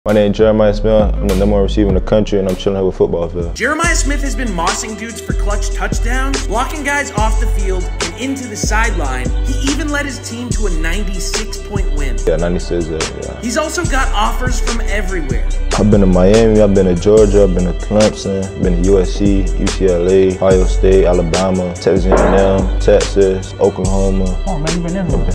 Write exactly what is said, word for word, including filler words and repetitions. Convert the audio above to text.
My name is Jeremiah Smith. I'm the number one receiver in the country, and I'm chilling here with FOOTBALLVILLE. Jeremiah Smith has been mossing dudes for clutch touchdowns, blocking guys off the field and into the sideline. He even led his team to a ninety-six point win. Yeah, ninety-six, yeah. He's also got offers from everywhere. I've been to Miami, I've been to Georgia, I've been to Clemson, been to U S C, U C L A, Ohio State, Alabama, Texas A and M, Texas, Oklahoma. Oh man, you been everywhere.